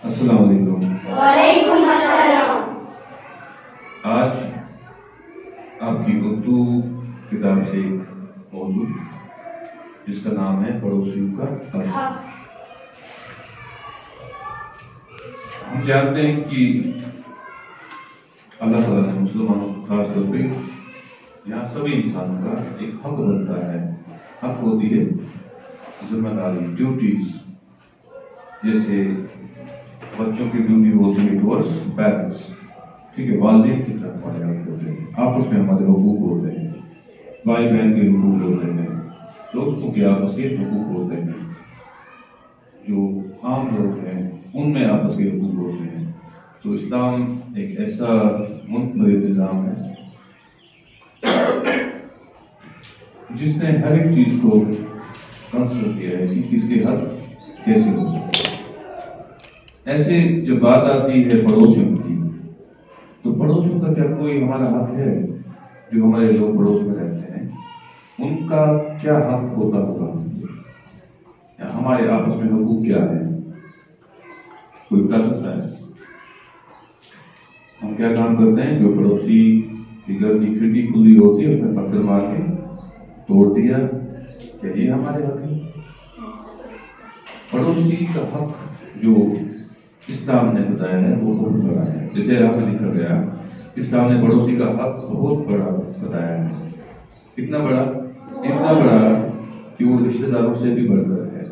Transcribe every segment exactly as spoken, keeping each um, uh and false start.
السلام علیکم۔ وعلیکم السلام۔ آج آپ کی اردو کتاب سے ایک موضوع جس کا نام ہے پڑوسیوں کا حق۔ ہم جانتے ہیں کہ اللہ تعالیٰ نے مسلمانوں کو خاص طور پہ یہاں سبھی انسانوں کا ایک حق بنتا ہے۔ حق ہوتی ہے ذمہ داری، ڈیوٹیز، جیسے بچوں کی ڈیوٹی ہوتی ہے ٹورڈس پیرنٹس، ٹھیک ہے، والدین کی طرف ہمارے حق ہوتے ہیں، آپس میں ہمارے حقوق ہوتے ہیں، بھائی بہن کے حقوق ہوتے ہیں، دوستوں کے آپس کے حقوق ہوتے ہیں، جو عام لوگ ہیں ان میں آپس کے حقوق ہوتے ہیں۔ تو اسلام ایک ایسا منفرد نظام ہے جس نے ہر ایک چیز کو کنسیڈر کیا ہے کہ کس کے حق کیسے ہو سکتے ہیں۔ ایسے جب بات آتی ہے پڑوسیوں کی، تو پڑوسیوں کا کیا کوئی ہمارا حق ہے؟ جو ہمارے لوگ پڑوس میں رہتے ہیں ان کا کیا حق ہوتا ہوگا؟ یا ہمارے آپس میں حقوق کیا ہے؟ کوئی بتا سکتا ہے؟ ہم کیا کام کرتے ہیں؟ جو پڑوسی کے گھر کی کھڑکی کھلی ہوتی ہے اس میں پتھر مار کے توڑ دیا، کیا یہ ہمارے حق ہے؟ پڑوسی کا حق جو اسلام نے بتایا ہے وہ بہت بڑا ہے۔ جیسے یہاں پہ لکھا گیا، اسلام نے پڑوسی کا حق بہت بڑا بتایا ہے۔ کتنا بڑا؟ اتنا بڑا کہ وہ رشتہ داروں سے بھی بڑھ کر ہے،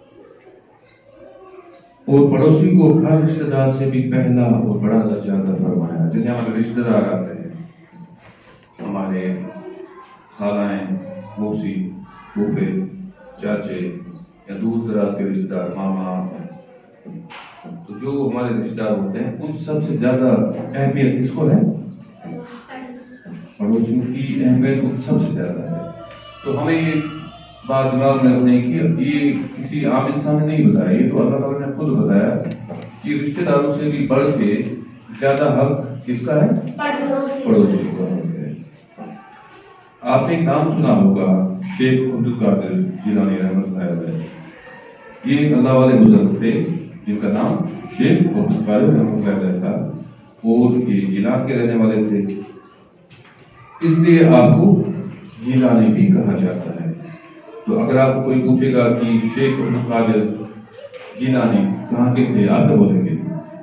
اور پڑوسی کو ہر رشتہ دار سے بھی پہلا اور بڑا درجہ عطا فرمایا۔ جیسے ہمارے رشتہ دار آتے ہیں، ہمارے خالائیں، موسی، پھوپھے، چاچے یا دور دراز کے رشتہ دار، ماما، تو جو ہمارے رشتہ دار ہوتے ہیں ان سب سے زیادہ اہمیت کس کو ہے؟ پڑوسیوں کی اہمیت ان سب سے زیادہ ہے۔ تو ہمیں یہ بات دماغ میں رکھنے کی، یہ کسی عام انسان نے نہیں بتایا، یہ تو اللہ تعالیٰ نے خود بتایا کہ رشتہ داروں سے بھی بڑھ کے زیادہ حق کس کا ہے؟ پڑوسی کا حق ہے۔ آپ نے ایک نام سنا ہوگا، شیخ عبد القادر جیلانی رحمۃ اللہ علیہ۔ یہ اللہ والے بزرگ تھے جن کا نام شیخ عبد القادر رحمۃ اللہ علیہ تھا، اور یہ گیلان کے رہنے والے تھے، اس لیے آپ کو گیلانی بھی کہا جاتا ہے۔ تو اگر آپ کوئی پوچھے گا کہ شیخ عبد القادر گیلانی کہاں کے تھے، آپ کیا بولیں گے؟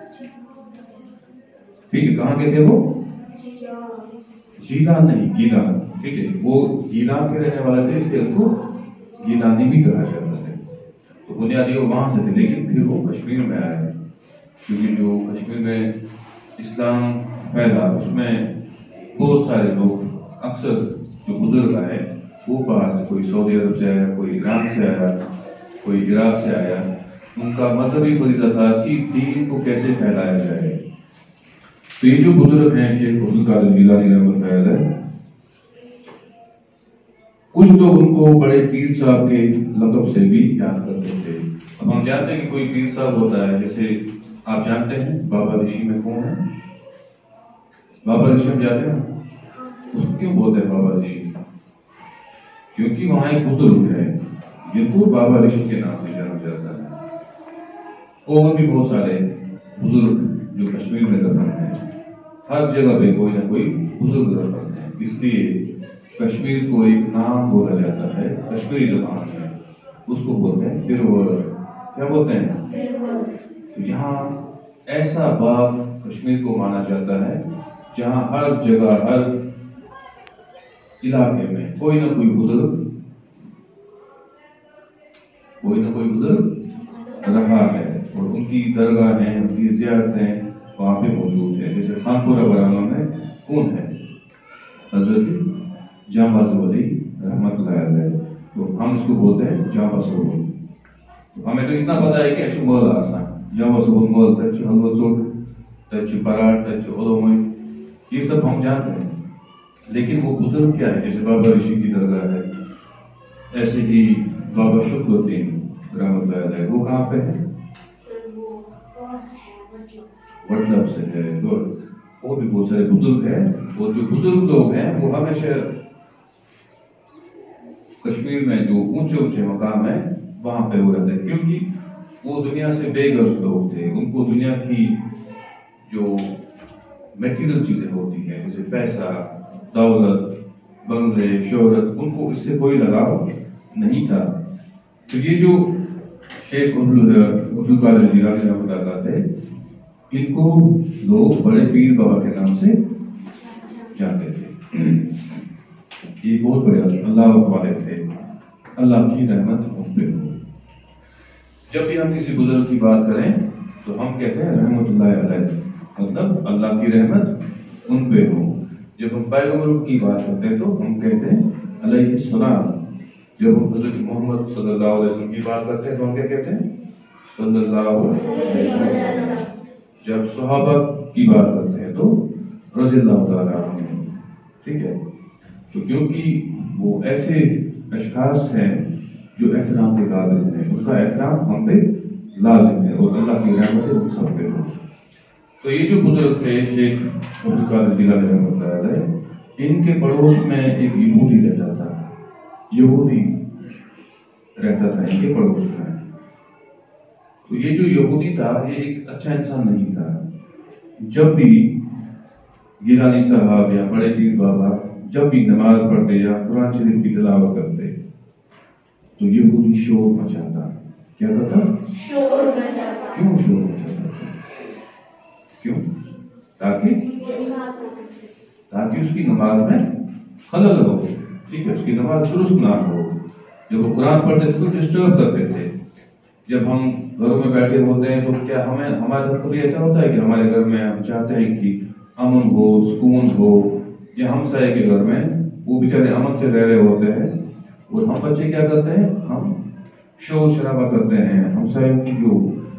ٹھیک ہے، کہاں کے تھے وہ؟ جیلان نہیں، گیلان، ٹھیک ہے، وہ گیلان کے رہنے والے تھے، اس لیے ان کو گیلانی بھی کہا جاتا ہے۔ تو بنیادی وہ وہاں سے تھے، لیکن پھر وہ کشمیر میں آئے، کیونکہ جو کشمیر میں اسلام پھیلا اس میں بہت سارے لوگ، اکثر جو بزرگ آئے وہ باہر سے، کوئی سعودی عرب سے آیا، کوئی ایران سے آیا، کوئی عراق سے آیا، ان کا مذہبی فریضہ تھا کہ دین کو کیسے پھیلایا جائے۔ تو یہ جو بزرگ ہیں شیخ عبد القادر جیلانی رحمۃ اللہ علیہ، کچھ لوگ ان کو بڑے پیر صاحب کے لقب سے بھی یاد کرتے تھے۔ اب ہم جانتے ہیں کہ کوئی پیر صاحب ہوتا ہے، جیسے آپ جانتے ہیں بابا رشی میں کون ہے؟ بابا رشی ہم جانتے ہیں، اس کو کیوں بولتے ہیں بابا رشی؟ کیونکہ وہاں ایک بزرگ ہے جن کو بابا رشی کے نام سے جانا جاتا ہے، اور بھی بہت سارے بزرگ جو کشمیر میں دفن ہیں، ہر جگہ پہ کوئی نہ کوئی بزرگ دفن ہے، اس لیے کشمیر کو ایک نام بولا جاتا ہے کشمیری زبان میں، اس کو بولتے ہیں برور۔ کیا بولتے ہیں؟ تو یہاں ایسا باغ کشمیر کو مانا جاتا ہے جہاں ہر جگہ، ہر علاقے میں کوئی نہ کوئی بزرگ کوئی نہ کوئی بزرگ رہا ہے، اور ان کی درگاہیں، ان کی زیارتیں وہاں پہ موجود ہیں۔ جیسے خانپورہ برامہ میں کون ہے؟ حضرت جامع زولی رحمۃ اللہ علیہ، تو ہم اس کو بولتے ہیں جامع سبول۔ ہمیں تو اتنا پتا ہے کہ اچھا مول آسان جامع سبول مول، تچ حلوہ ژوٹ، تچ پراٹھ، تچ علومئی، یہ سب ہم جانتے ہیں، لیکن وہ بزرگ کیا ہے؟ جیسے بابا رشی کی درگاہ ہے، ایسے ہی بابا شکر الدین رحمۃ اللہ علیہ، وہ کہاں پہ ہے؟ وٹلب سے ہے، اور بھی بہت سارے بزرگ ہیں، اور جو بزرگ لوگ ہیں وہ ہمیشہ کشمیر میں جو اونچے اونچے مقام ہیں وہاں پہ وہ رہتے ہیں، کیونکہ وہ دنیا سے بے غرض لوگ تھے، ان کو دنیا کی جو میٹیریل چیزیں ہوتی ہیں جیسے پیسہ، دولت، بنگلے، شہرت، ان کو اس سے کوئی لگاؤ نہیں تھا۔ تو یہ جو شیخ عبد القادر جیلانی رحمۃ اللہ تھے، ان کو لوگ بڑے پیر بابا کے نام سے جانتے تھے۔ یہ بہت بڑے اللہ والے تھے، اللہ کی رحمت ان پہ ہو۔ جب بھی ہم کسی بزرگ کی بات کریں تو ہم کہتے ہیں رحمت اللہ علیہ، مطلب اللہ کی رحمت ان پہ ہو۔ جب ہم پیغمبر کی بات کرتے ہیں تو ہم کہتے ہیں علیہ السلام۔ جب ہم حضرت محمد صلی اللہ علیہ وسلم کی بات کرتے ہیں تو ہم کیا کہتے ہیں صلی اللہ علیہ وسلم۔ جب صحابہ کی بات کرتے ہیں تو رضی اللہ تعالیٰ عنہ، ٹھیک ہے؟ تو کیونکہ وہ ایسے اشخاص ہیں جو احترام کے قابل ہیں، ان کا احترام ہم پہ لازم ہے اور اللہ کی رحمت ان سب پہ ہو۔ تو یہ جو بزرگ تھے شیخ عبد القادر جیلانی رحمۃ اللہ علیہ، ان کے پڑوس میں ایک یہودی رہتا تھا، یہودی رہتا تھا ان کے پڑوس میں۔ تو یہ جو یہودی تھا یہ ایک اچھا انسان نہیں تھا۔ جب بھی گیلانی صاحب یا بڑے پیر بابا جب بھی نماز پڑھتے یا قرآن شریف کی تلاوت کرتے تو یہودی شور مچاتا۔ کیا کرتا؟ شور مچاتا۔ کیوں شور مچاتا تھا؟ کیوں؟ تاکہ تاکہ اس کی نماز میں خلل ہو، ٹھیک ہے، اس کی نماز درست نہ ہو۔ جب وہ قرآن پڑھتے تھے تو ڈسٹرب کرتے تھے۔ جب ہم گھروں میں بیٹھے ہوتے ہیں تو کیا ہمیں ہمارے ساتھ کبھی ایسا ہوتا ہے کہ ہمارے گھر میں ہم چاہتے ہیں کہ امن ہو، سکون ہو، یا ہمسائے کے گھر میں وہ بیچارے امن سے رہ رہے ہوتے ہیں اور ہم بچے کیا کرتے ہیں، ہم شور شرابہ کرتے ہیں، ہمسایوں کی جو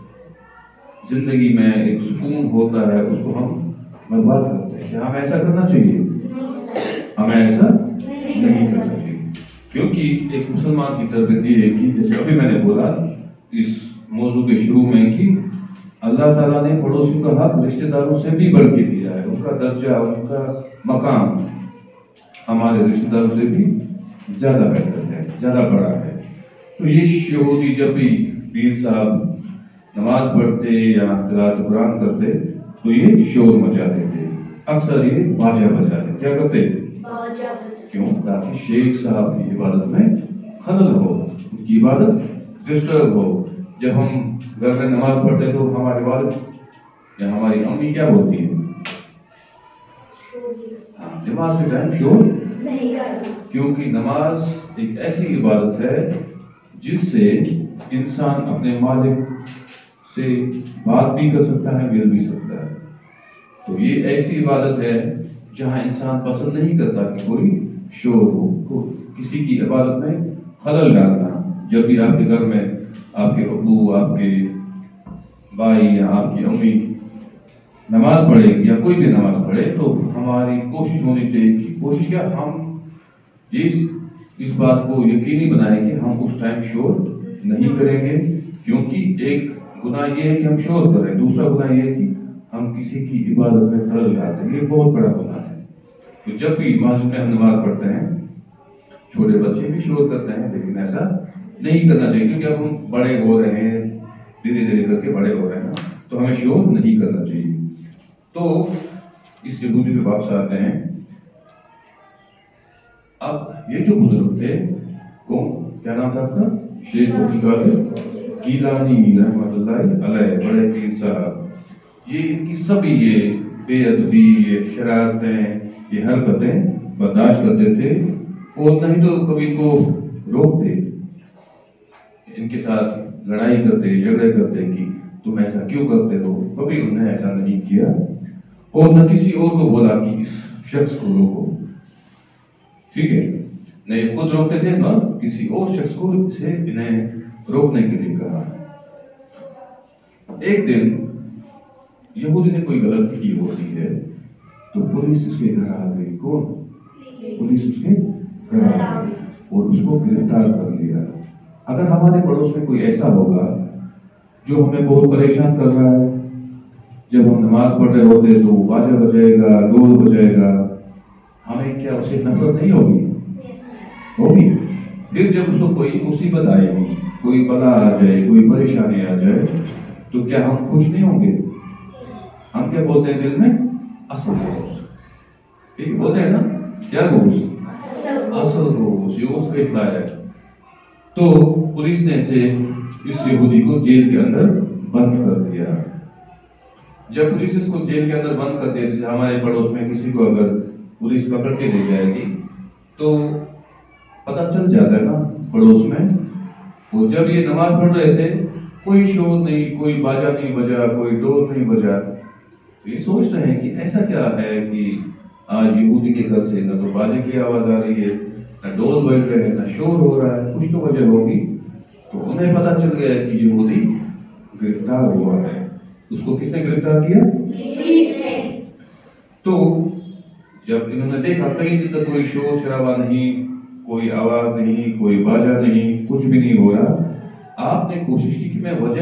زندگی میں ایک سکون ہوتا ہے اس کو ہم برباد کرتے ہیں۔ کیا ہمیں ایسا کرنا چاہیے؟ ہمیں ایسا نہیں کرنا چاہیے، کیونکہ ایک مسلمان کی تربیت یہ ہے کہ جیسے ابھی میں نے بولا اس موضوع کے شروع میں کہ اللہ تعالیٰ نے پڑوسیوں کا حق رشتہ داروں سے بھی بڑھ کے دیا ہے، ان کا درجہ، ان کا مقام ہمارے رشتہ داروں سے بھی زیادہ بہتر ہے، زیادہ بڑا ہے۔ تو یہ یہودی جب بھی پیر صاحب نماز پڑھتے یا تلاوت قرآن کرتے تو یہ شور مچاتے تھے، اکثر یہ باجا بجاتے۔ کیا کرتے؟ کیوں؟ تاکہ شیخ صاحب کی عبادت میں خلل ہو، ان کی عبادت ڈسٹرب ہو۔ جب ہم گھر میں نماز پڑھتے تو ہماری والد یا ہماری امی کیا بولتی ہے؟ نماز کے ٹائم شور نہیں کرنا، کیونکہ نماز ایک ایسی عبادت ہے جس سے انسان اپنے مالک سے بات بھی کر سکتا ہے، مل بھی سکتا ہے۔ تو یہ ایسی عبادت ہے جہاں انسان پسند نہیں کرتا کہ کوئی شور ہو، کسی کی عبادت میں خلل ڈالنا۔ جب بھی آپ کے گھر میں آپ کے ابو، آپ کے بھائی یا آپ کی امی نماز پڑھے یا کوئی بھی نماز پڑھے تو ہماری کوشش ہونی چاہیے کہ کوشش کیا ہم اس اس بات کو یقینی بنائیں کہ ہم اس ٹائم شور نہیں کریں گے، کیونکہ ایک گناہ یہ ہے کہ ہم شور کریں، دوسرا گناہ یہ ہے کہ ہم کسی کی عبادت میں خلل ڈالتے ہیں، یہ بہت بڑا گناہ ہے۔ تو جب بھی مسجد میں ہم نماز پڑھتے ہیں، چھوٹے بچے بھی شور کرتے ہیں لیکن ایسا نہیں کرنا چاہیے، کیونکہ اب ہم بڑے ہو رہے ہیں، دھیرے دھیرے کر کے بڑے ہو رہے ہیں، تو ہمیں شور نہیں کرنا چاہیے۔ تو اس یہودی پہ واپس آتے ہیں۔ اب یہ جو بزرگ تھے کون، کیا نام تھا آپ کا؟ شیخ عبد القادر گیلانی رحمۃ اللہ علیہ، بڑے پیر صاحب۔ یہ ان کی سبھی یہ بے ادبی، یہ شرارتیں، یہ حرکتیں برداشت کرتے تھے اور نہیں تو کبھی کو روکتے، ان کے ساتھ لڑائی کرتے، جھگڑے کرتے کہ تم ایسا کیوں کرتے ہو۔ کبھی انہوں نے ایسا نہیں کیا اور نہ کسی اور کو بولا کہ اس شخص کو روکو، ٹھیک ہے، نہیں خود روکتے تھے نہ کسی اور شخص کو اسے انہیں روکنے کے لیے کہا۔ ایک دن یہودی نے کوئی غلطی کی ہوتی ہے تو پولیس اس کے گھر آ گئی۔ کون؟ پولیس اس کے گھر آ گئی اور اس کو گرفتار کر لیا۔ اگر ہمارے پڑوس میں کوئی ایسا ہوگا جو ہمیں بہت پریشان کر رہا ہے، جب ہم نماز پڑھ رہے ہوتے تو باجا بجائے گا، ڈول بجائے گا، ہمیں کیا اسے نفرت نہیں ہوگی؟ ہوگی۔ پھر جب اس کو کوئی مصیبت آئے گی، کوئی بلا آ جائے، کوئی پریشانی آ جائے تو کیا ہم خوش نہیں ہوں گے؟ ہم کیا بولتے ہیں دل میں؟ اصل روز، ٹھیک ہے بولتے ہیں نا، کیا روز؟ اصل روز، یہ اس کا اطلاع ہے۔ تو پولیس نے اسے اس یہودی کو جیل کے اندر بند کر دیا۔ جب پولیس اس کو جیل کے اندر بند کر دیا، جیسے ہمارے پڑوس میں کسی کو اگر پولیس پکڑ کے لے جائے گی تو پتہ چل جاتا ہے نا پڑوس میں۔ وہ جب یہ نماز پڑھ رہے تھے، کوئی شور نہیں، کوئی باجا نہیں بجا، کوئی ڈور نہیں بجا، تو یہ سوچ رہے ہیں کہ ایسا کیا ہے کہ آج یہودی کے گھر سے نہ تو باجے کی آواز آ رہی ہے، نہ ڈول بج رہے ہیں، نہ شور ہو رہا ہے، کچھ تو وجہ ہوگی۔ تو انہیں پتہ چل گیا کہ یہودی گرفتار ہوا ہے۔ اس کو کس نے گرفتار کیا؟ پولیس نے۔ تو جب انہوں نے دیکھا کئی دن تک کوئی شور شرابہ نہیں، کوئی آواز نہیں، کوئی باجا نہیں، کچھ بھی نہیں ہو رہا، آپ نے کوشش کی کہ میں وجہ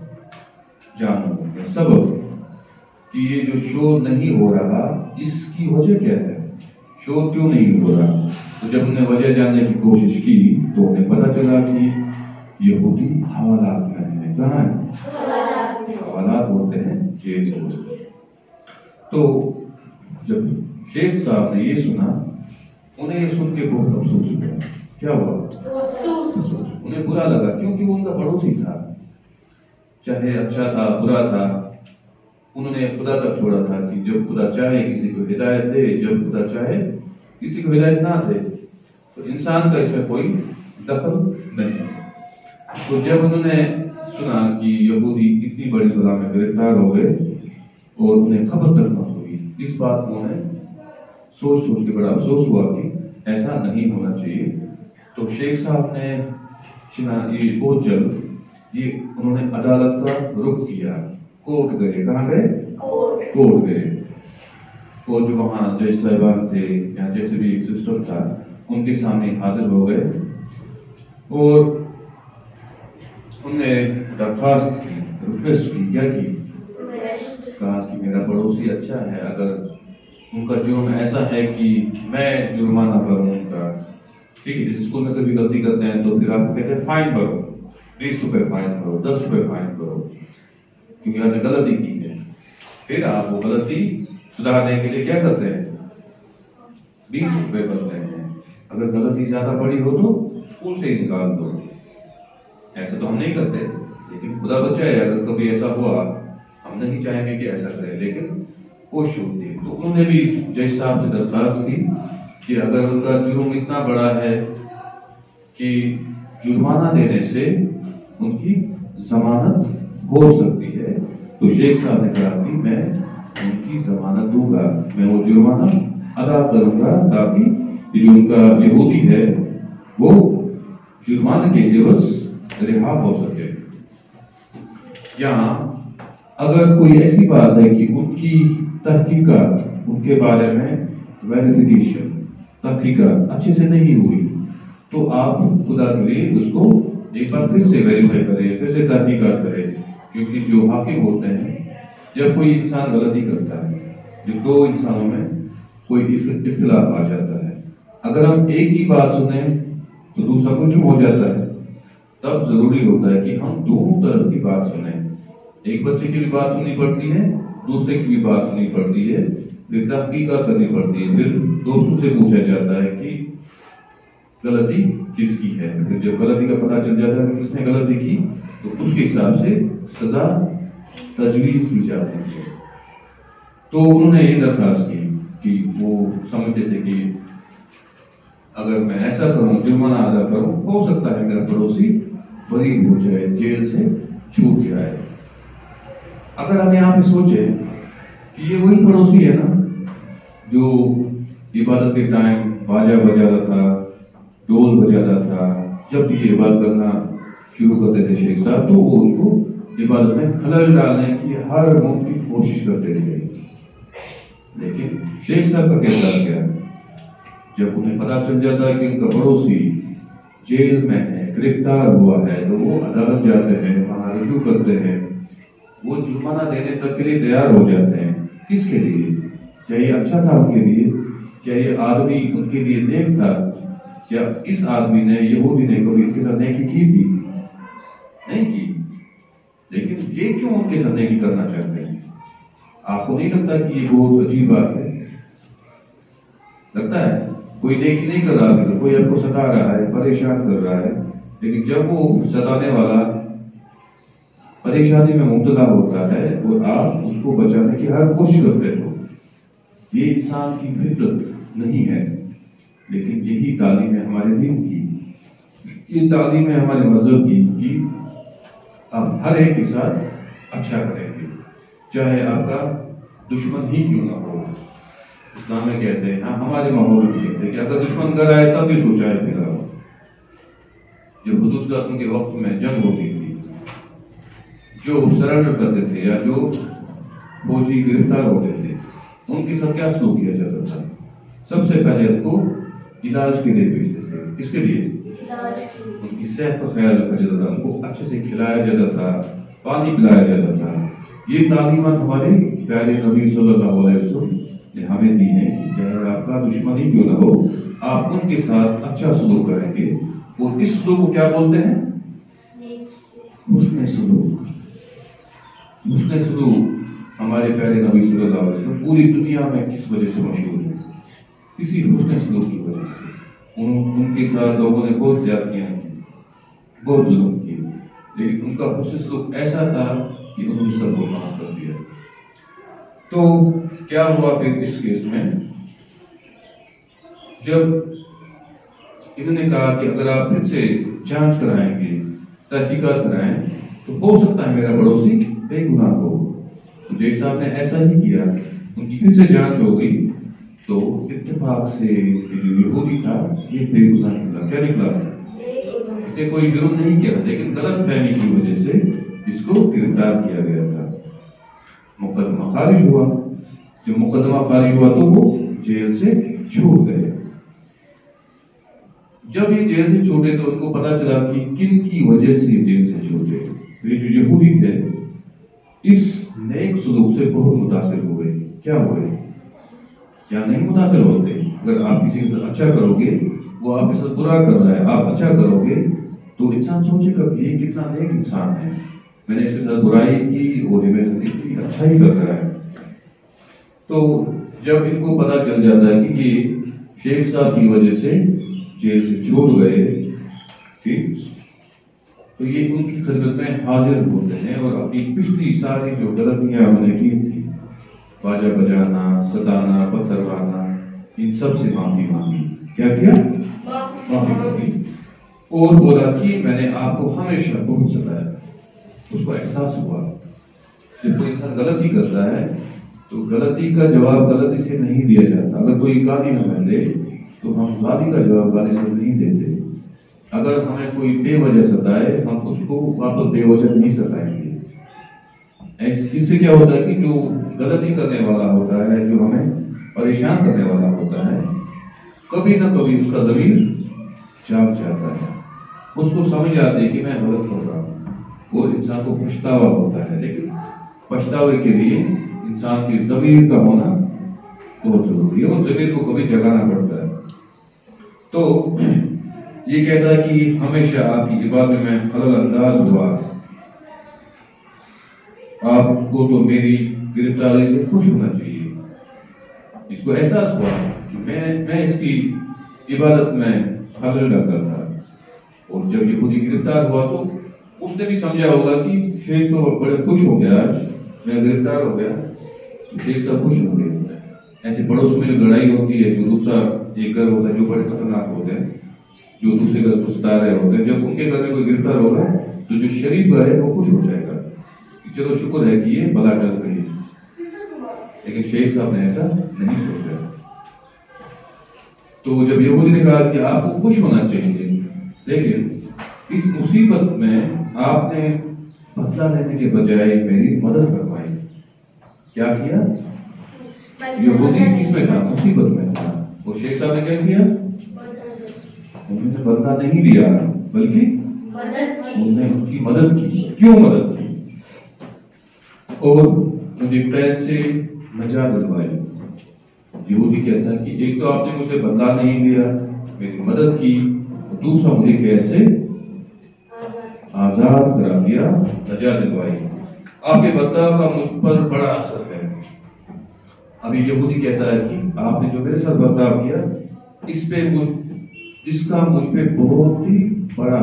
جانوں، سبب کہ یہ جو شور نہیں ہو رہا اس کی وجہ کیا ہے، شور کیوں نہیں ہو رہا۔ تو جب انہوں نے وجہ جاننے کی کوشش کی تو انہیں پتہ چلا کہ یہودی حوالات میں ہیں۔ کہاں ہیں؟ حوالات ہوتے ہیں جیل میں۔ تو جب شیخ صاحب نے یہ سنا، انہیں یہ سن کے بہت افسوس ہوا۔ کیا ہوا؟ افسوس۔ انہیں برا لگا کیونکہ وہ ان کا پڑوسی تھا، چاہے اچھا تھا برا تھا، انہوں نے خدا تک چھوڑا تھا کہ جب خدا چاہے کسی کو ہدایت دے، جب خدا چاہے کسی کو ہدایت نہ دے، تو انسان کا اس میں کوئی دخل نہیں۔ تو جب انہوں نے سنا کہ یہودی اتنی بڑی بلا میں گرفتار ہو گئے اور انہیں خبر تک نہ ہوئی، اس بات کو انہیں سوچ سوچ کے بڑا افسوس ہوا کہ ایسا نہیں ہونا چاہیے۔ تو شیخ صاحب نے یہ بہت جلد یہ انہوں نے عدالت کا رخ کیا، کورٹ گئے۔ کہاں گئے؟ کورٹ گئے۔ اور جو وہاں جج صاحبان تھے یا جیسے بھی ایک سسٹم تھا، ان کے سامنے حاضر ہو گئے اور انہوں نے درخواست کی، ریکویسٹ کی۔ کیا کی؟ کہا کہ میرا پڑوسی اچھا ہے، اگر ان کا جرم ایسا ہے کہ میں جرمانہ بھروں ان کا، ٹھیک ہے، جس اسکول میں کبھی غلطی کرتے ہیں تو پھر آپ کو کہتے ہیں فائن بھرو، بیس روپے فائن بھرو، دس روپے فائن بھرو، کیونکہ آپ نے غلطی کی ہے۔ پھر آپ وہ غلطی سدھارنے کے لیے کیا کرتے ہیں؟ بیس روپے بھرتے ہیں۔ اگر غلطی زیادہ بڑی ہو تو اسکول سے ہی نکال دو۔ ایسا تو ہم نہیں کرتے، لیکن خدا بچائے اگر کبھی ایسا ہوا، ہم نہیں چاہیں گے کہ ایسا کرے، لیکن کوشش ہوتی ہے۔ تو انہوں نے بھی جج صاحب سے درخواست کی کہ اگر ان کا جرم اتنا بڑا ہے کہ جرمانہ دینے سے ان کی ضمانت ہو سکتی ہے، تو شیخ صاحب نے کہا کہ میں ان کی ضمانت دوں گا، میں وہ جرمانہ ادا کروں گا تاکہ جو ان کا یہودی ہے وہ جرمانے کے عوض رہا ہو سکے۔ یہاں اگر کوئی ایسی بات ہے کہ ان کی تحقیقات، ان کے بارے میں ویریفیکیشن، تحقیقات اچھے سے نہیں ہوئی، تو آپ خدا کے لیے اس کو ایک بار پھر سے ویریفائی کریں، پھر سے تحقیقات کریں، کیونکہ جو حاکم ہوتے ہیں جب کوئی انسان غلطی کرتا ہے، جب دو انسانوں میں کوئی اختلاف آ جاتا ہے، اگر ہم ایک ہی بات سنیں تو دوسرا کو چپ ہو جاتا ہے، تب ضروری ہوتا ہے کہ ہم دونوں طرف کی بات سنیں۔ ایک بچے کی بھی بات سننی پڑتی ہے، دوسرے کی بھی بات سننی پڑتی ہے، پھر تحقیقات کرنی پڑتی ہے، پھر دوستوں سے پوچھا جاتا ہے کہ غلطی کس کی ہے۔ پھر جب غلطی کا پتہ چل جاتا ہے کہ کس نے غلطی کی تو اس کے حساب سے سزا تجویز کی جاتی ہے۔ تو انہوں نے یہ درخواست کی کہ وہ سمجھتے تھے کہ اگر میں ایسا کروں، جرمانہ ادا کروں، ہو سکتا ہے میرا پڑوسی بری ہو جائے، جیل سے چھوٹ جائے۔ اگر ہم یہاں پہ سوچیں کہ یہ وہی پڑوسی ہے نا جو عبادت کے ٹائم باجا بجاتا تھا، ڈول بجاتا تھا، جب بھی یہ عبادت کرنا شروع کرتے تھے شیخ صاحب تو وہ ان کو عبادت میں خلل ڈالنے کی ہر ممکن کوشش کرتے تھے، لیکن شیخ صاحب کا کردار کیا ہے؟ جب انہیں پتا چل جاتا ہے کہ ان کا پڑوسی جیل میں ہے، گرفتار ہوا ہے، تو وہ عدالت جاتے ہیں، وہاں رجوع کرتے ہیں، وہ جرمانہ دینے تک کے لیے تیار ہو جاتے ہیں۔ کس کے لیے؟ کیا یہ اچھا تھا ان کے لیے؟ کیا یہ آدمی ان کے لیے نیک تھا؟ کیا اس آدمی نے، یہودی نے کبھی ان کے ساتھ نیکی کی تھی؟ نہیں کی، لیکن یہ کیوں ان کے ساتھ نیکی کرنا چاہتے ہیں؟ آپ کو نہیں لگتا کہ یہ بہت عجیب بات ہے؟ لگتا ہے کوئی نیکی نہیں کر رہا ہے، کوئی آپ کو ستا رہا ہے، پریشان کر رہا ہے، لیکن جب وہ ستانے والا پریشانی میں مبتلا ہوتا ہے وہ آپ اس کو بچانے کی ہر کوشش کرتے ہو۔ یہ انسان کی فطرت نہیں ہے، لیکن یہی تعلیم ہے ہمارے دین کی، یہ تعلیم ہے ہمارے مذہب کی کہ آپ ہر ایک کے ساتھ اچھا کریں گے، چاہے آپ کا دشمن ہی کیوں نہ ہو۔ اسلام میں کہتے ہیں، ہاں ہمارے ماحول میں کہتے ہیں کہ اگر دشمن گھر آئے تب بھی سوچا ہے پھر آؤ۔ جب حضور صلی اللہ علیہ وسلم کے وقت میں جنگ ہوتی تھی، جو سرنڈر کرتے تھے یا جو فوجی گرفتار ہوتے تھے ان کے ساتھ کیا سلوک کیا جاتا تھا؟ سب سے پہلے ان کو علاج کے لیے بھیجتے تھے۔ کس کے لیے؟ ان کی صحت کا خیال رکھا جاتا تھا، ان کو اچھے سے کھلایا جاتا تھا، پانی پلایا جاتا تھا۔ یہ تعلیمات ہمارے پیارے نبی صلی اللہ علیہ وسلم نے ہمیں دی ہیں کہ چاہے آپ کا دشمن ہی کیوں نہ ہو، آپ ان کے ساتھ اچھا سلوک کریں گے۔ اور اس سلوک کو کیا بولتے ہیں؟ حسن سلوک۔ حسن سلوک ہمارے پیارے نبی صلی اللہ علیہ وسلم پوری دنیا میں کس وجہ سے مشہور ہے؟ کسی حسن سلوک کی وجہ سے۔ ان, ان کے ساتھ لوگوں نے بہت زیادتیاں کی، بہت ظلم کیے، لیکن ان کا حسن سلوک ایسا تھا کہ انہوں نے سب کو معاف کر دیا۔ تو کیا ہوا پھر اس کیس میں؟ جب انہوں نے کہا کہ اگر آپ پھر سے جانچ کرائیں گے، تحقیقات کرائیں تو ہو سکتا ہے میرا پڑوسی بے گناہ ہو۔ تو جیسے صاحب نے ایسا ہی کیا، ان کی پھر سے جانچ ہو گئی تو اتفاق سے جو یہودی تھا یہ بے گناہ نکلا۔ کیا نکلا؟ اس نے کوئی جرم نہیں کیا، لیکن غلط فہمی کی وجہ سے اس کو گرفتار کیا گیا تھا۔ مقدمہ خارج ہوا، جب مقدمہ خارج ہوا تو وہ جیل سے چھوٹ گئے۔ جب یہ جیل سے چھوٹے تو ان کو پتا چلا کہ کن کی وجہ سے یہ جیل سے چھوٹے۔ یہ جو یہودی تھے اس نیک سلوک سے بہت متاثر ہوئے۔ کیا ہوئے؟ کیا نہیں متاثر ہوتے؟ اگر آپ کسی کے ساتھ اچھا کرو گے، وہ آپ کے ساتھ برا کر رہا ہے، آپ اچھا کرو گے تو انسان سوچے گا کہ یہ کتنا نیک انسان ہے، میں نے اس کے ساتھ برائی کی اور یہ میرے ساتھ اتنی اچھا ہی کر رہا ہے۔ تو جب ان کو پتا چل جاتا ہے کہ یہ شیخ صاحب کی وجہ سے جیل سے چھوٹ گئے، ٹھیک، تو یہ ان کی خدمت میں حاضر ہوتے ہیں اور اپنی پچھلی ساری جو غلطیاں انہوں نے کی تھی، باجا بجانا، ستانا، پتھر مارنا، ان سب سے معافی مانگی۔ کیا کیا؟ معافی مانگی اور بولا کہ میں نے آپ کو ہمیشہ بہت ستایا۔ اس کو احساس ہوا جب کوئی انسان غلطی کرتا ہے تو غلطی کا جواب غلطی سے نہیں دیا جاتا۔ اگر کوئی گالی ہمیں دے تو ہم گالی کا جواب گالی سے نہیں دیتے۔ اگر ہمیں کوئی بے وجہ ستائے ہم اس کو واپس بے وجہ نہیں ستائیں گے۔ اس سے کیا ہوتا ہے کہ جو غلطی کرنے والا ہوتا ہے، جو ہمیں پریشان کرنے والا ہوتا ہے، کبھی نہ کبھی اس کا ضمیر جاگ جاتا ہے، اس کو سمجھ آتی ہے کہ میں غلط کر رہا ہوں، وہ انسان کو پچھتاوا ہوتا ہے۔ لیکن پچھتاوے کے لیے انسان کی ضمیر کا ہونا بہت ضروری ہے، اور ضمیر کو کبھی جگانا پڑتا ہے۔ تو یہ کہتا ہے کہ ہمیشہ آپ کی عبادت میں خلل انداز ہوا، آپ کو تو میری گرفتاری سے خوش ہونا چاہیے۔ اس کو احساس ہوا کہ میں میں اس کی عبادت میں خلل ڈالتا تھا، اور جب یہودی گرفتار ہوا تو اس نے بھی سمجھا ہوگا کہ شیخ تو بڑے خوش ہو گیا، آج میں گرفتار ہو گیا تو شیخ صاحب خوش ہو گئے۔ ایسے پڑوس میں جو لڑائی ہوتی ہے، جو دوسرا ایک گھر ہوتا ہے جو بڑے خطرناک ہوتے ہیں، جو دوسرے گھر کو ستا رہے ہوتے ہیں، جب ان کے گھر میں کوئی گرفتار ہوگا تو جو شریف گھر ہے وہ خوش ہو جائے گا کہ چلو شکر ہے کہ یہ بلا ٹل گئی۔ لیکن شیخ صاحب نے ایسا نہیں سوچا۔ تو جب یہودی نے کہا کہ آپ کو خوش ہونا چاہیے، لیکن اس مصیبت میں آپ نے بدلہ لینے کے بجائے میری مدد فرمائی۔ کیا کیا؟ یہودی کس میں تھا؟ مصیبت میں تھا، اور شیخ صاحب نے کیا کیا؟ انہوں نے بدلہ نہیں لیا بلکہ انہوں نے ان کی مدد کی۔ کیوں مدد کی؟ اور مجھے قید سے نجات دلوائی۔ یہودی کہتا ہے کہ ایک تو آپ نے مجھے بدلہ نہیں لیا، میری مدد کی، دوسرا مجھے قید سے آزاد کرا دیا، نجات دلوائی۔ آپ کے برتاؤ کا مجھ پر بڑا اثر ہے۔ ابھی یہودی کہتا ہے کہ آپ نے جو میرے ساتھ برتاؤ کیا اس پہ مجھ اس کا مجھ پہ بہت ہی بڑا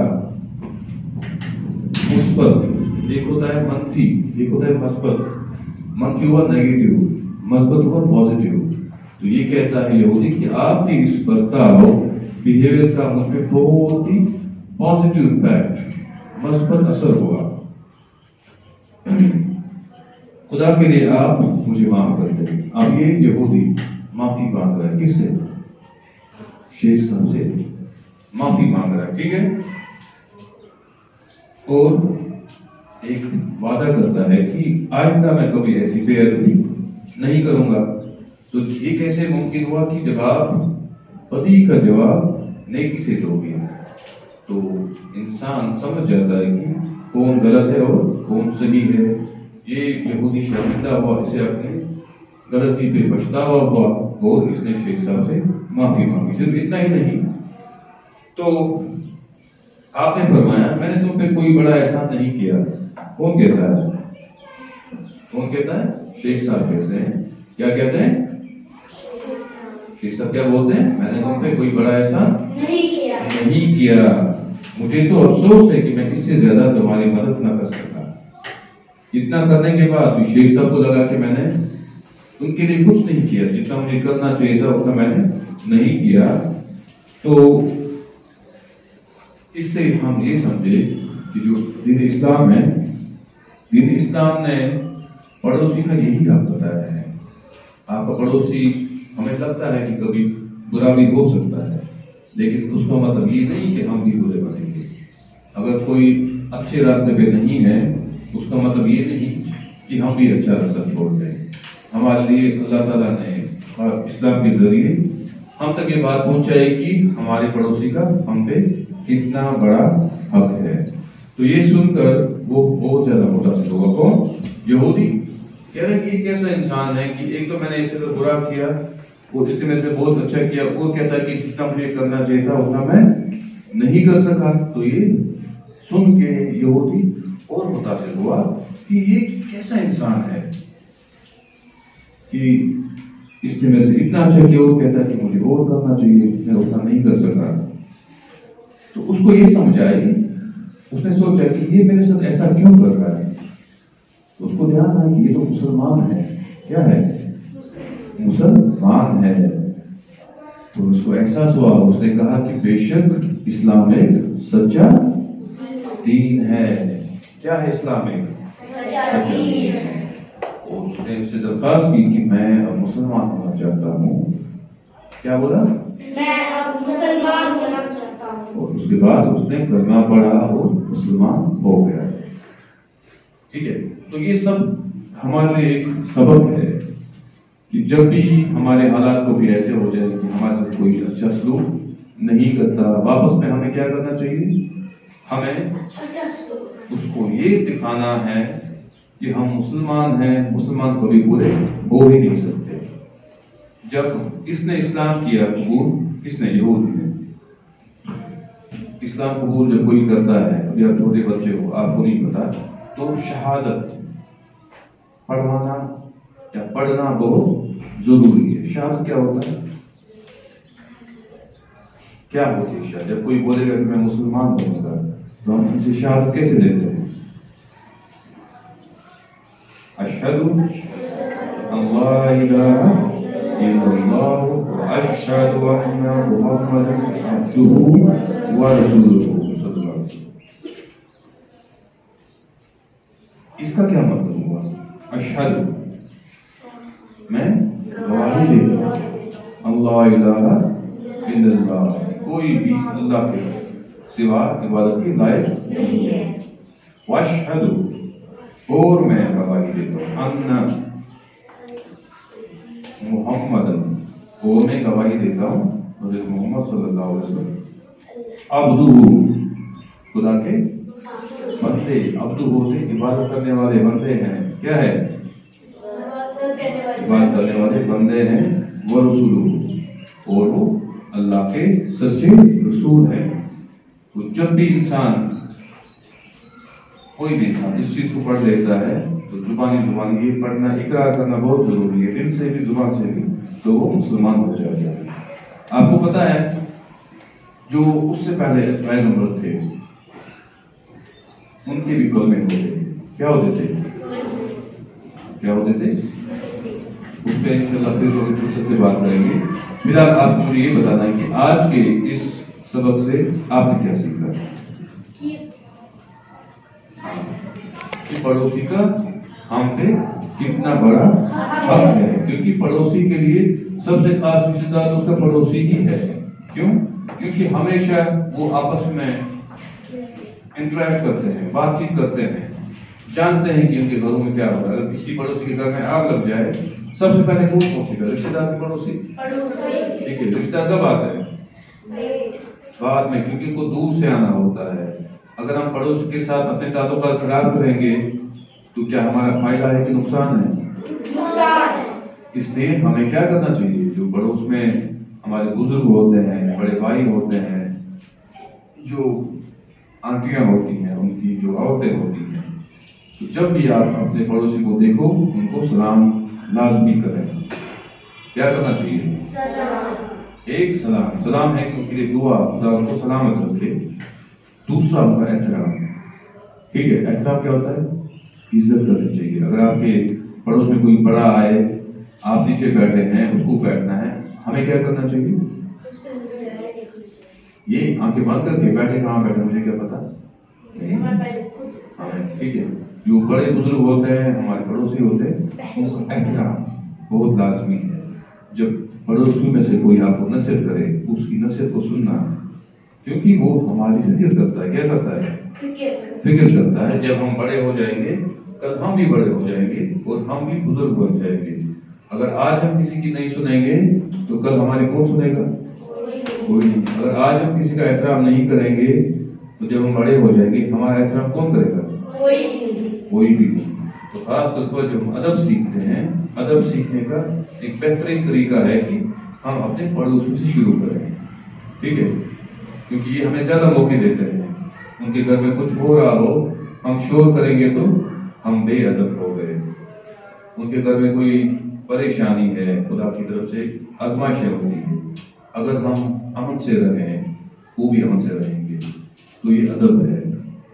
مثبت، ایک ہوتا ہے منفی، ایک ہوتا ہے مثبت۔ منفی ہوا نیگیٹو، مثبت ہوا پازیٹیو۔ تو یہ کہتا ہے یہودی کہ آپ کی اس برتاؤ بیہیویئر کا مجھ پہ بہت ہی پازیٹیو امپیکٹ، مثبت اثر ہوا۔ خدا کے لیے آپ مجھے معاف کر دیں۔ اب یہ یہودی معافی مانگ رہا ہے، کس سے؟ شیخ صاحب سے معافی مانگ رہا ہے، ٹھیک ہے؟ اور ایک وعدہ کرتا ہے کہ آئندہ میں کبھی ایسی بے ادبی نہیں کروں گا۔ تو یہ کیسے ممکن ہوا کہ جب آپ بدی کا جواب نیکی سے دو گے تو انسان سمجھ جاتا ہے کہ کون غلط ہے اور کون صحیح ہے۔ یہ یہودی شرمندہ ہوا، اسے اپنے غلطی پہ پچھتاوا ہوا اور اس نے شیخ صاحب سے معافی مانگی۔ صرف اتنا ہی نہیں، تو آپ نے فرمایا میں نے تم پہ کوئی بڑا احسان نہیں کیا۔ کون کہتا ہے؟ کون کہتا ہے؟ شیخ صاحب کہتے ہیں۔ کیا کہتے ہیں؟ شیخ صاحب کیا بولتے ہیں؟ میں نے تم پہ کوئی بڑا احسان نہیں کیا نہیں کیا، مجھے تو افسوس ہے کہ میں اس سے زیادہ تمہاری مدد نہ کر سکا۔ اتنا کرنے کے بعد بھی شیخ صاحب کو لگا کہ میں نے ان کے لیے کچھ نہیں کیا، جتنا مجھے کرنا چاہیے تھا اتنا میں نے نہیں کیا۔ تو اس سے ہم یہ سمجھے کہ جو دین اسلام ہے، دین اسلام نے پڑوسی کا یہی حق بتایا ہے۔ آپ کا پڑوسی ہمیں لگتا ہے کہ کبھی برا بھی ہو سکتا ہے، لیکن اس کا مطلب یہ نہیں کہ ہم بھی برے بنیں گے۔ اگر کوئی اچھے راستے پہ نہیں ہے اس کا مطلب یہ نہیں کہ ہم بھی اچھا راستہ چھوڑ دیں۔ ہمارے لیے اللہ تعالیٰ نے اسلام کے ذریعے ہم تک یہ بات پہنچائی کہ ہمارے پڑوسی کا ہم پہ کتنا بڑا حق ہے۔ تو یہ سن کر وہ بہت زیادہ متاثر ہوا۔ کون؟ یہودی کہہ رہے کہ یہ کیسا انسان ہے کہ ایک تو میں نے اسے تو برا کیا اور اس نے میرے سے بہت اچھا کیا، اور کہتا ہے کہ جتنا مجھے کرنا چاہیے تھا اتنا میں نہیں کر سکا۔ تو یہ سن کے یہودی اور متاثر ہوا کہ یہ کیسا انسان ہے کہ اس نے میرے سے اتنا اچھا کیا اور کہتا ہے کہ مجھے اور کرنا چاہیے، میں اتنا نہیں کر سکا۔ تو اس کو یہ سمجھ آئی، اس نے سوچا کہ یہ میرے ساتھ ایسا کیوں کر رہا ہے۔ تو اس کو دھیان آیا کہ یہ تو مسلمان ہے۔ کیا ہے؟ مسلمان ہے۔ تو اس کو احساس ہوا، اس نے کہا کہ بے شک اسلام ایک سچا دین ہے۔ کیا ہے اسلام؟ ایک سچا دین ہے۔ اور اس نے اس سے درخواست کی کہ میں اب مسلمان ہونا چاہتا ہوں۔ کیا بولا؟ میں اب مسلمان ہونا چاہتا ہوں۔ اور اس کے بعد اس نے کلمہ پڑھا اور مسلمان ہو گیا۔ ٹھیک ہے، تو یہ سب ہمارے لیے ایک سبق ہے کہ جب بھی ہمارے حالات کو بھی ایسے ہو جائے کہ ہمارے ساتھ کوئی اچھا سلوک نہیں کرتا، واپس میں ہمیں کیا کرنا چاہیے؟ ہمیں اس کو یہ دکھانا ہے کہ ہم مسلمان ہیں، مسلمان کبھی برے ہو ہی نہیں سکتے۔ جب اس نے اسلام کیا قبول، کس نے؟ یہودی نے۔ اسلام قبول جب کوئی کرتا ہے، ابھی آپ چھوٹے بچے ہو، آپ کو نہیں پتا، تو شہادت پڑھوانا یا پڑھنا بہت ضروری ہے۔ شہادت کیا ہوتا ہے؟ کیا ہوتی ہے شہادت؟ جب کوئی بولے گا کہ میں مسلمان بنوں گا تو ہم ان سے شہادت کیسے لیتے ہیں؟ اشہد ان لا الہ الا اللہ واشہد ان محمدا عبدہ ورسولہ صلی اللہ علیہ وسلم۔ اس کا کیا مطلب ہوا؟ اشہد، میں گواہی دیتا ہوں، اللہ الہ الا اللہ، کوئی بھی اللہ کے سوا عبادت کی لائق نہیں ہے۔ واشہد، اور میں گواہی دیتا ہوں، ان محمد، اور میں گواہی دیتا ہوں حضرت محمد صلی اللہ علیہ وسلم، عبدہ، خدا کے بندے، عبدہ ہوتے عبادت کرنے والے بندے ہیں۔ کیا ہے؟ عبادت کرنے والے بندے ہیں۔ وہ رسول، اور وہ اللہ کے سچے رسول ہیں۔ تو جب بھی انسان کوئی بھی انسان اس چیز کو پڑھ لیتا ہے تو زبانی زبانی یہ پڑھنا اقرار کرنا بہت ضروری ہے، دل سے بھی زبان سے بھی، تو وہ مسلمان ہو جاتا ہے۔ آپ کو پتا ہے جو اس سے پہلے پیغمبر تھے ان کے بھی کلمے ہوتے تھے، کیا ہوتے تھے کیا ہوتے تھے اس پہ انشاءاللہ پھر تھوڑی فرصت سے بات کریں گے۔ فی الحال آپ مجھے یہ بتانا ہے کہ آج کے اس سبق سے آپ نے کیا سیکھا؟ کہ پڑوسی کا ہم پہ کتنا بڑا حق ہے، کیونکہ پڑوسی کے لیے سب سے خاص رشتہ دار اس کا پڑوسی ہی ہے۔ کیوں؟ کیونکہ ہمیشہ وہ آپس میں انٹریکٹ کرتے ہیں، بات چیت کرتے ہیں، جانتے ہیں کہ ان کے گھروں میں کیا ہوتا ہے۔ اگر کسی پڑوسی کے گھر میں آگ لگ جائے سب سے پہلے کون پہنچے گا؟ رشتہ دار کے پڑوسی۔ ٹھیک ہے، رشتہ کب آتا ہے؟ بعد میں، کیونکہ کو دور سے آنا ہوتا ہے۔ اگر ہم پڑوسی کے ساتھ اپنے تعلقات خراب کریں گے تو کیا ہمارا فائدہ ہے کہ نقصان ہے؟ نقصان ہے۔ اس لیے ہمیں کیا کرنا چاہیے؟ جو پڑوس میں ہمارے بزرگ ہوتے ہیں، بڑے بھائی ہوتے ہیں، جو آنٹیاں ہوتی ہیں، ان کی جو عورتیں ہوتی ہیں، تو جب بھی آپ اپنے پڑوسی کو دیکھو ان کو سلام لازمی کریں۔ کیا کرنا چاہیے؟ سلام۔ ایک سلام سلام ہے کہ ان کے لیے دعا، خدا ان کو سلامت رکھے۔ دوسرا ان کا احترام۔ ٹھیک ہے، احترام کیا ہوتا ہے؟ عزت کرنی چاہیے۔ اگر آپ کے پڑوس میں کوئی بڑا آئے، آپ نیچے بیٹھے ہیں، اس کو بیٹھنا ہے، ہمیں کیا کرنا چاہیے؟ یہ آنکھیں بند کر کے بیٹھے کہاں بیٹھے مجھے کیا پتا؟ ٹھیک ہے، جو بڑے بزرگ ہوتے ہیں ہمارے پڑوسی ہوتے ہیں ان کا احترام بہت لازمی ہے۔ جب پڑوسیوں میں سے کوئی آپ کو نصیحت کرے اس کی نصیحت کو سننا، کیونکہ وہ ہماری فکر کرتا ہے۔ کیا کرتا ہے؟ فکر کرتا ہے۔ جب ہم بڑے ہو جائیں گے کل ہم بھی بڑے ہو جائیں گے اور ہم بھی بزرگ بن جائیں گے۔ اگر آج ہم کسی کی نہیں سنیں گے تو کل ہماری کون سنے گا؟ کوئی نہیں۔ اگر آج ہم کسی کا احترام نہیں کریں گے تو جب ہم بڑے ہو جائیں گے ہمارا احترام کون کرے گا؟ کوئی بھی نہیں۔ تو خاص طور پر جب ہم ادب سیکھتے ہیں، ادب سیکھنے کا ایک بہترین طریقہ ہے کہ ہم اپنے پڑوسیوں سے شروع کریں۔ ٹھیک ہے، کیونکہ یہ ہمیں زیادہ موقع دیتے ہیں۔ ان کے گھر میں کچھ ہو رہا ہو، ہم شور کریں گے تو ہم بے ادب ہو گئے۔ ان کے گھر میں کوئی پریشانی ہے، خدا کی طرف سے آزمائشیں ہوتی ہیں، اگر ہم امن سے رہیں وہ بھی امن سے رہیں گے، تو یہ ادب ہے۔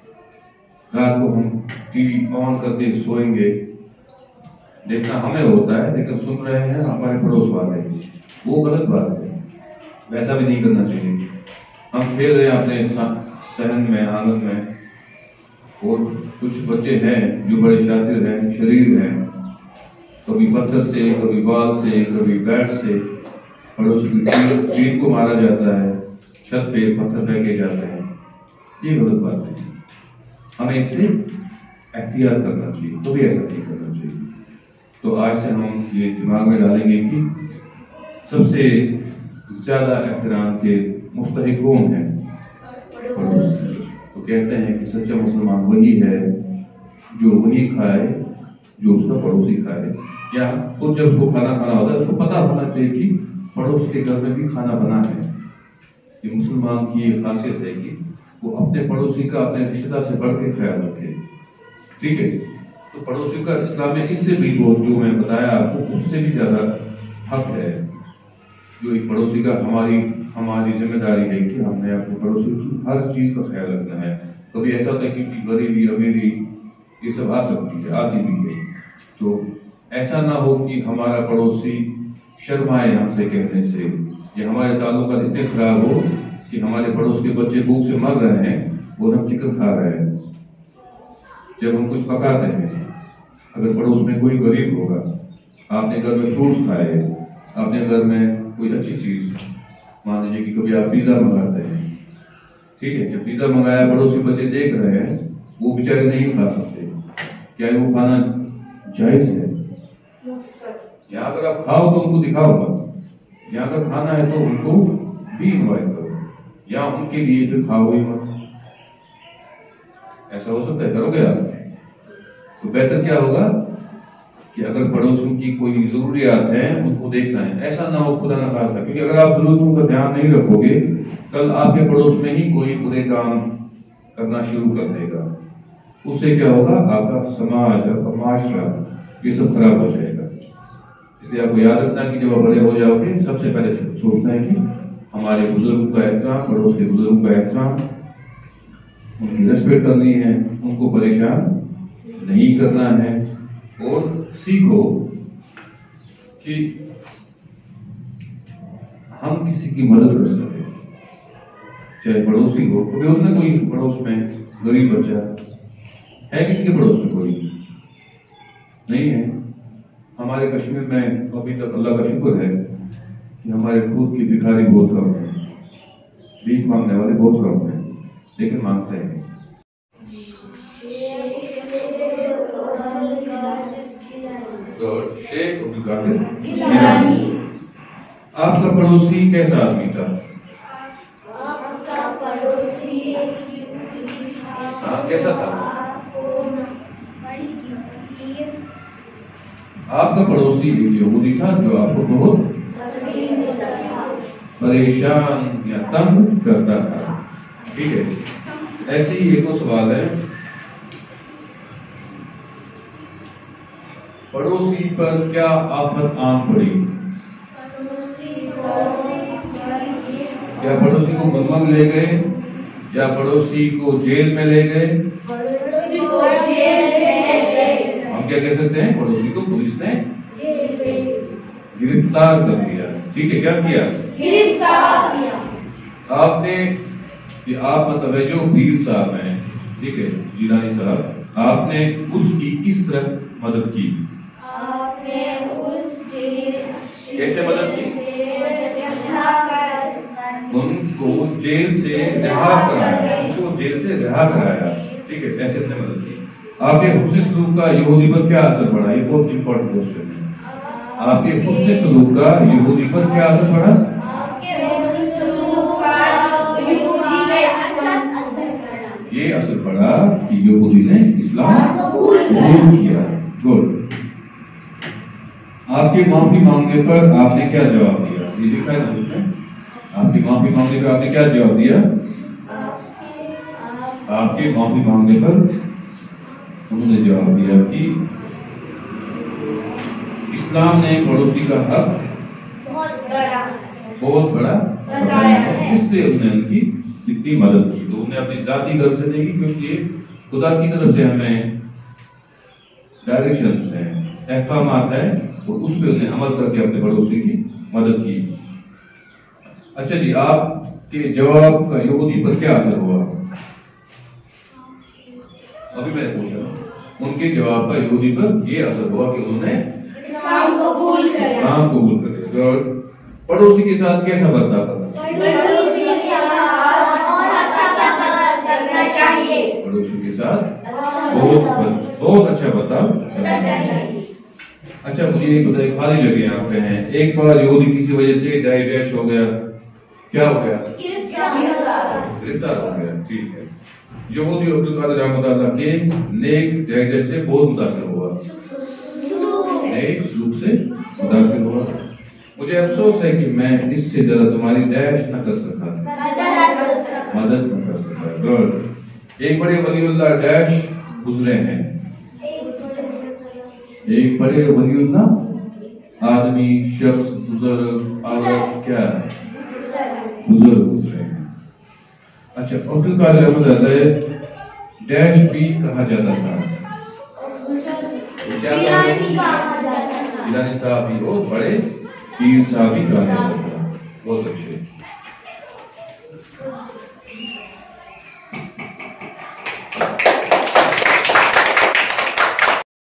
رات کو ہم ٹی وی آن کر کے سوئیں گے، دیکھنا ہمیں ہوتا ہے لیکن سن رہے ہیں ہمارے پڑوس والے، وہ غلط بات ہے، ویسا بھی نہیں کرنا چاہیے۔ ہم کھیل رہے ہیں اپنے صحن میں، آنگن میں، اور کچھ بچے ہیں جو بڑے شاطر ہیں، شریر ہیں، کبھی پتھر سے، کبھی بال سے، کبھی بیٹ سے پڑوسی کی ٹیم کو مارا جاتا ہے، چھت پہ پتھر پھینکے جاتے ہیں، یہ غلط بات ہے۔ ہمیں اس سے احتیاط کرنا چاہیے، کبھی ایسا نہیں کرنا چاہیے۔ تو آج سے ہم یہ دماغ میں ڈالیں گے کہ سب سے زیادہ احترام کے مستحق کون ہیں؟ پڑوسی۔ تو کہتے ہیں کہ سچا مسلمان وہی ہے جو وہی کھائے جو اس کا پڑوسی کھائے، یا خود جب اس کو کھانا کھانا ہوتا ہے اس کو پتا ہونا چاہیے کہ پڑوس کے گھر میں بھی کھانا بنا ہے۔ یہ مسلمان کی یہ خاصیت ہے کہ وہ اپنے پڑوسی کا اپنے رشتہ دار سے بڑھ کے خیال رکھے۔ ٹھیک ہے، تو پڑوسی کا اسلام میں اس سے بھی بہت، جو میں بتایا آپ کو، اس سے بھی زیادہ حق ہے۔ جو ایک پڑوسی کا ہماری ہماری ذمہ داری ہے کہ ہم نے اپنے پڑوسی کی ہر چیز کا خیال رکھنا ہے۔ کبھی ایسا ہوتا ہے کہ غریبی، امیری یہ سب آ سکتی ہے، آتی بھی ہے، تو ایسا نہ ہو کہ ہمارا پڑوسی شرمائے ہم سے کہنے سے، یا ہمارے تعلقات اتنے خراب ہو کہ ہمارے پڑوس کے بچے بھوک سے مر رہے ہیں اور ہم چکن کھا رہے ہیں۔ جب ہم کچھ پکاتے ہیں، اگر پڑوس میں کوئی غریب ہوگا، آپ نے گھر میں فروٹس کھائے، آپ نے گھر میں کوئی اچھی چیز، مان لیجیے کہ کبھی آپ پیزا منگاتے ہیں، ٹھیک ہے، جب پیزا منگایا پڑوس کے بچے دیکھ رہے ہیں، وہ بیچارے نہیں کھا سکتے، کیا وہ کھانا جائز ہے؟ یا اگر آپ کھاؤ تو ان کو دکھاؤ مت، یا اگر کھانا ہے تو ان کو بھی انوائٹ کرو، یا ان کے لیے پھر کھاؤ ہی مت۔ ایسا ہو سکتا ہے؟ کرو گے آپ؟ تو بہتر کیا ہوگا کہ اگر پڑوسوں کی کوئی ضروریات ہیں ان کو دیکھنا ہے، ایسا نہ ہو خدا نہ خواستہ، کیونکہ اگر آپ ضرورتوں کا دھیان نہیں رکھو گے کل آپ کے پڑوس میں ہی کوئی برے کام کرنا شروع کر دے گا، اس سے کیا ہوگا؟ آپ کا سماج، آپ کا معاشرہ یہ سب خراب ہو جائے گا۔ اس لیے آپ کو یاد رکھنا کہ جب آپ بڑے ہو جاؤ گے سب سے پہلے سوچنا ہے کہ ہمارے بزرگوں کا احترام، پڑوس کے بزرگوں کا احترام، ان کی ریسپیکٹ کرنی ہے، ان کو پریشان نہیں کرنا ہے، اور سیکھو کہ ہم کسی کی مدد کر سکیں، چاہے پڑوسی ہو۔ کبھی ہوتا ہے کوئی پڑوس میں غریب بچہ ہے، کسی کے پڑوس میں کوئی نہیں ہے۔ ہمارے کشمیر میں ابھی تک اللہ کا شکر ہے کہ ہمارے خود کی بھکاری بہت کم ہے، بھیک مانگنے والے بہت کم ہیں، لیکن مانگتے ہیں۔ شیخ عبد القادر گیلانی۔ آپ کا پڑوسی کیسا آدمی تھا؟ آپ کا پڑوسی ہاں کیسا تھا؟ آپ کا پڑوسی ایک یہودی تھا جو آپ کو بہت پریشان یا تنگ کرتا تھا، ٹھیک ہے۔ ایسے ہی ایک اور سوال ہے، پڑوسی پر کیا آفت آن پڑی؟ کیا پڑوسی کو گلمرگ لے گئے، یا پڑوسی کو جیل میں لے گئے؟ ہم کیا کہہ سکتے ہیں؟ پڑوسی کو پولیس نے گرفتار کر دیا، ٹھیک ہے۔ کیا کیا؟ گرفتار کیا۔ آپ نے کہ آپ مطلب ہے جو پیر صاحب ہیں، ٹھیک ہے، جیلانی صاحب، آپ نے اس کی کس طرح مدد کی؟ آپ نے اس کیسے مدد کی؟ ان کو جیل سے رہا کرایا، ان کو جیل سے رہا کرایا، ٹھیک ہے، ایسے نے مدد کی۔ آپ کے حسن سلوک کا یہودی پر کیا اثر پڑا؟ یہ بہت امپورٹنٹ کوشچن ہے۔ آپ کے حسن سلوک کا یہودی پر کیا اثر پڑا؟ یہ اثر پڑا کہ یہودی نے اسلام قبول کیا۔ گڈ۔ آپ کے معافی مانگنے پر آپ نے کیا جواب دیا؟ یہ لکھا ہے نوٹ میں، آپ کی معافی مانگنے پر آپ نے کیا جواب دیا؟ آپ کے معافی مانگنے پر انہوں نے جواب دیا کہ اسلام نے پڑوسی کا حق بہت بڑا بہت بڑا بتایا ہے، اس لیے انہوں نے ان کی اتنی مدد کی۔ تو انہیں اپنی ذاتی غرض سے نہیں کی، کیونکہ یہ خدا کی طرف سے ہمیں ڈائریکشنز ہیں، احکامات ہیں، اور اس پہ انہیں عمل کر کے اپنے پڑوسی کی مدد کی۔ اچھا جی، آپ کے جواب کا یہودی پر کیا اثر ہوا؟ ابھی میں پوچھا ان کے جواب کا یہودی پر یہ اثر ہوا کہ انہوں نے اسلام قبول کر اسلام قبول کر لیا۔ اور پڑوسی کے ساتھ کیسا برتاؤ کرنا؟ پڑوسی کے ساتھ بہت اچھا برتاؤ کرنا چاہیے۔ پڑوسی کے ساتھ بہت بہت اچھا برتاؤ کرنا چاہیے۔ اچھا مجھے یہ بتائیے، خالی جگہ یہاں پہ ہیں، ایک بار یہودی کسی وجہ سے ڈائی ڈیش ہو گیا، کیا ہو گیا؟ گرفتار ہو گیا، ٹھیک ہے۔ یہودی عبد القادر رحمۃ اللہ کے نیک لہجے سے بہت متاثر ہوا، نیک سلوک سے متاثر ہوا۔ مجھے افسوس ہے کہ میں اس سے ذرا تمہاری ڈیش نہ کر سکا، مدد نہ کر سکا۔ گڈ۔ ایک بڑے ولی اللہ ڈیش گزرے ہیں، ایک بڑے ولی اللہ آدمی، شخص، بزرگ، عورت، کیا ہے؟ بزرگ گزرے ہیں۔ اچھا، عبد القادر رحمۃ اللہ ڈیش بھی کہا جاتا تھا، گیلانی صاحب بھی، اور بڑے پیر صاحب بھی کہا جاتا تھا۔ بہت اچھے۔